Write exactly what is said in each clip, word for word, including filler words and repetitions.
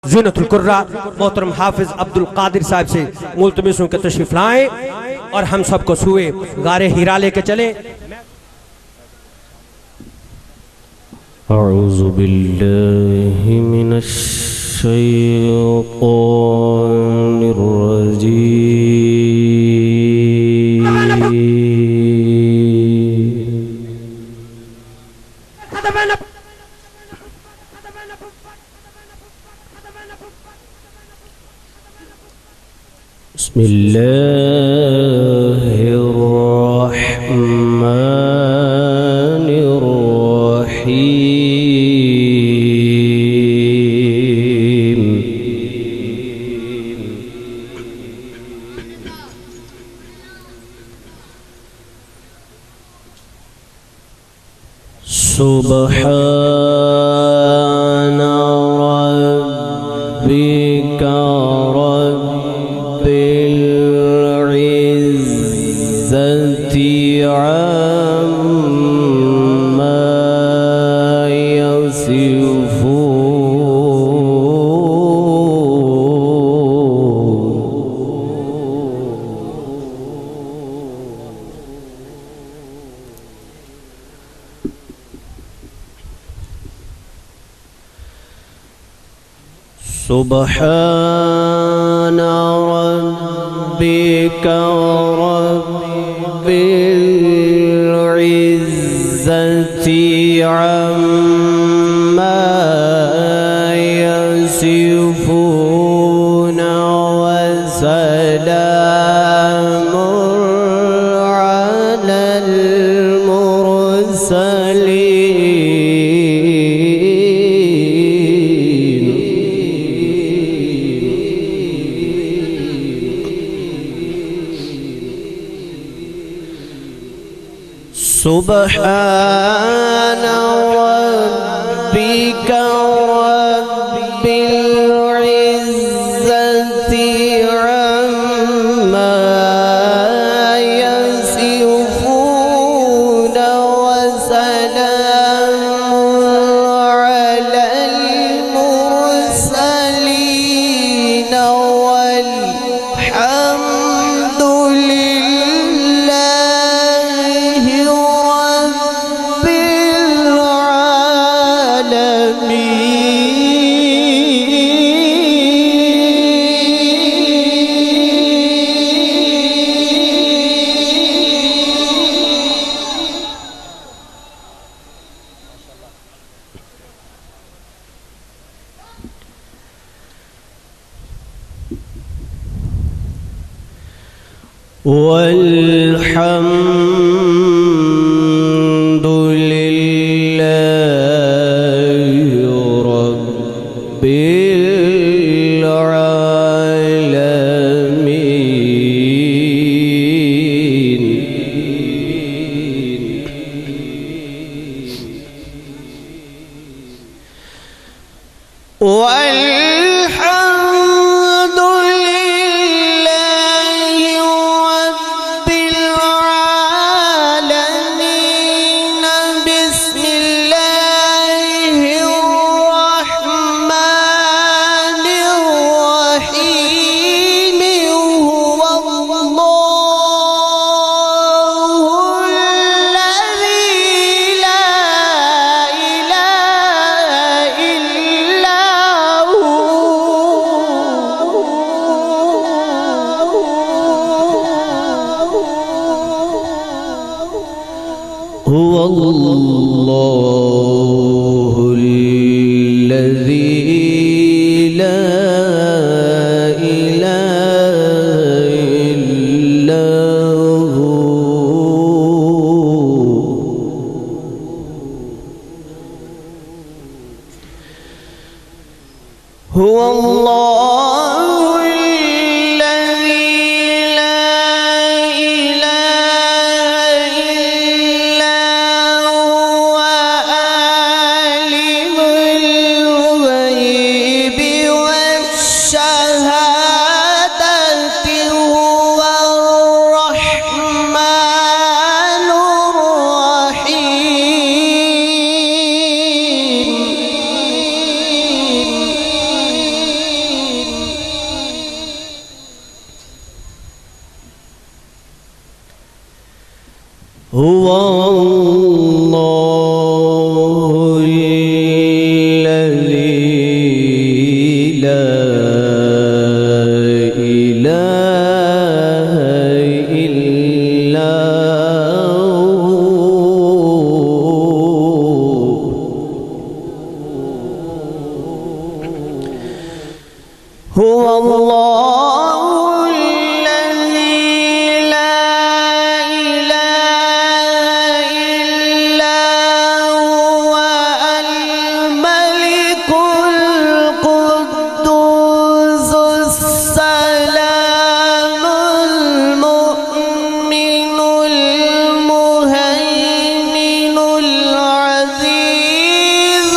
ज़ीनतुल कुर्रा मोहतरम हाफिज अब्दुल कादिर साहब से मुल्तमिसों के तशरीफ लाएं और हम सबको सुए गारे हीरा लेके चले। अऊज़ु बिल्लाहि मिनश शैतानिर रजीम। बिस्मिल्लाहिर्रहमानिर्रहीम। सुब्हाना रब्बिका सुब्हाना रब्बिका रब्बिल इज़्ज़ति अम्मा यसिफून व सलामुन अलल मुरसलीन। सुब्हाना रब्बिका रब्बिल इज़्ज़ति अम्मा यसिफून व सलामुन अलल मुरसलीन वल्हम्दु वल्हम्दुलिल्लाहि रब्बिल आलमीन। हुवल्लाहुल्लज़ी ला इलाहा इल्ला हु। هو الله الذي لا إله إلا هو هو الله الذي لا إله إلا هو الملك القدوس السلام المؤمن المهيمن العزيز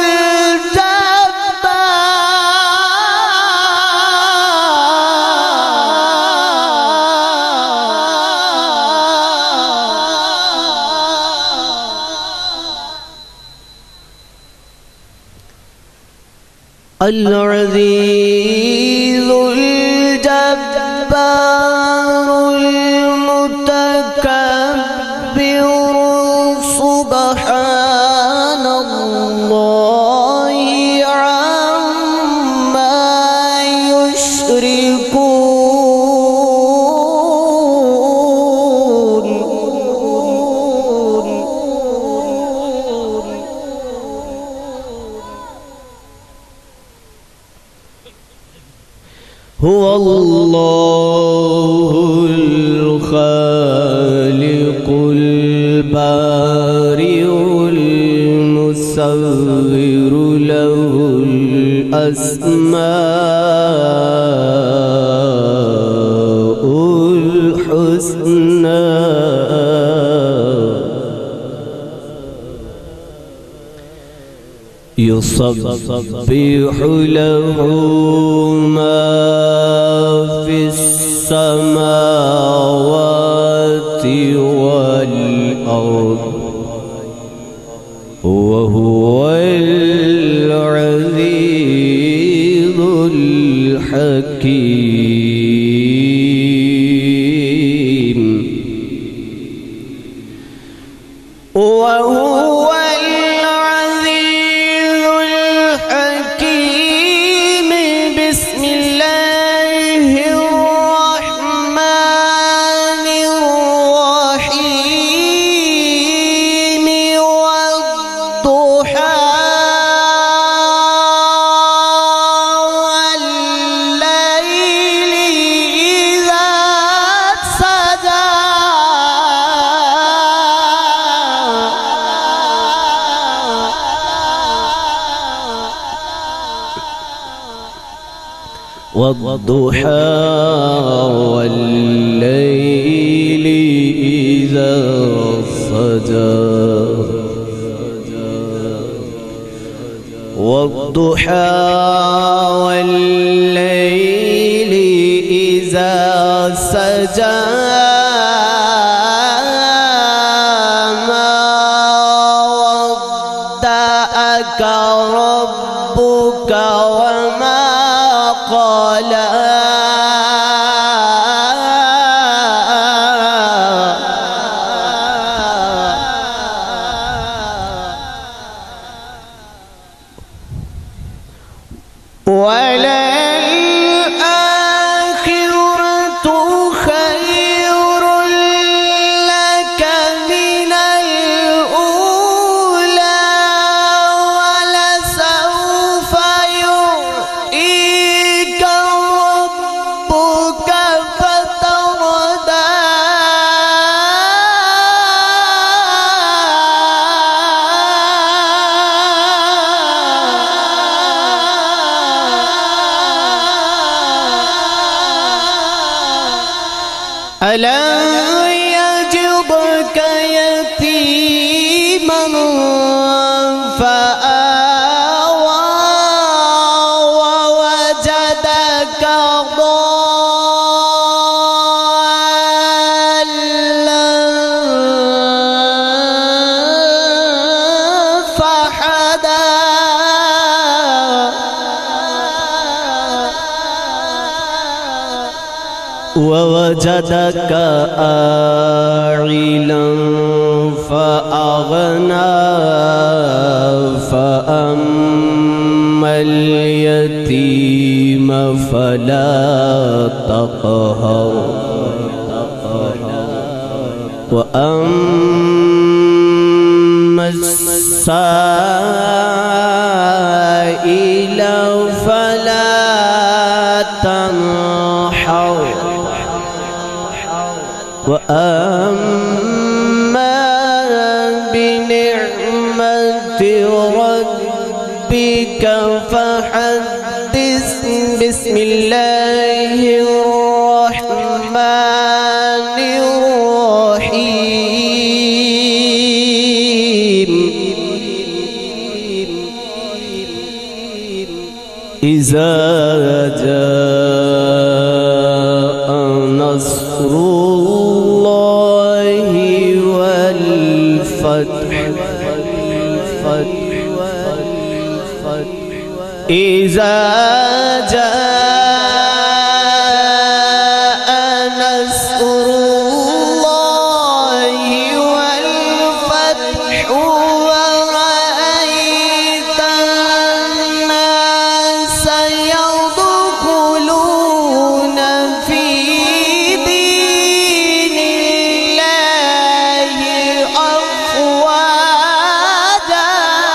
العزيز الجبار المتكبر سبحان الله عما يشركون هو الله الخالق البارئ المصور له الأسماء الحسنى يسبح له ما في السماوات والأرض وهو العزيز الحكيم وهو العزيز الحكيم بسم الله الرحمن الرحيم والضحى والليل إذا سجى والضحى والليل إذا سجى والضحى والليل إذا سجى ما ودعك ربك وما قلى وللآخرة خير لك من الأولى ولسوف يعطيك ربك فترضى ألم يجدك يتيما فآوى ووجدك ضالا فهدى ووجدك عائلا فأغنى فأما اليتيم فلا تقهر وأما السائل فلا تنحر وأما بنعمة ربك فحدث. بسم الله الرحمن الرحيم. إذا جاء نصر الله والفتح إذا جاء نصر الله والفتح ورأيت الناس يدخلون في دين الله أفواجا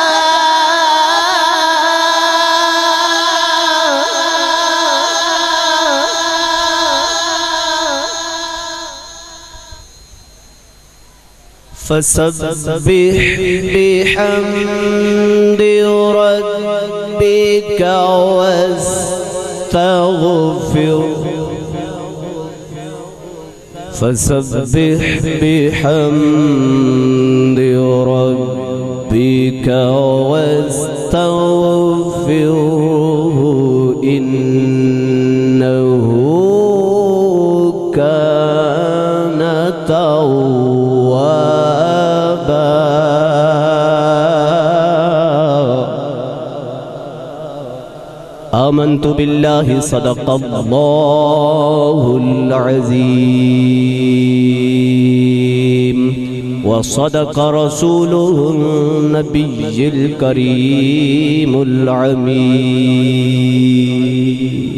فسبح بحمد ربك واستغفر. فسبح بحمد ربك واستغفره إنه كان توابا. آمنت بالله صدق الله العظيم وصدق رسوله النبي الكريم العميد.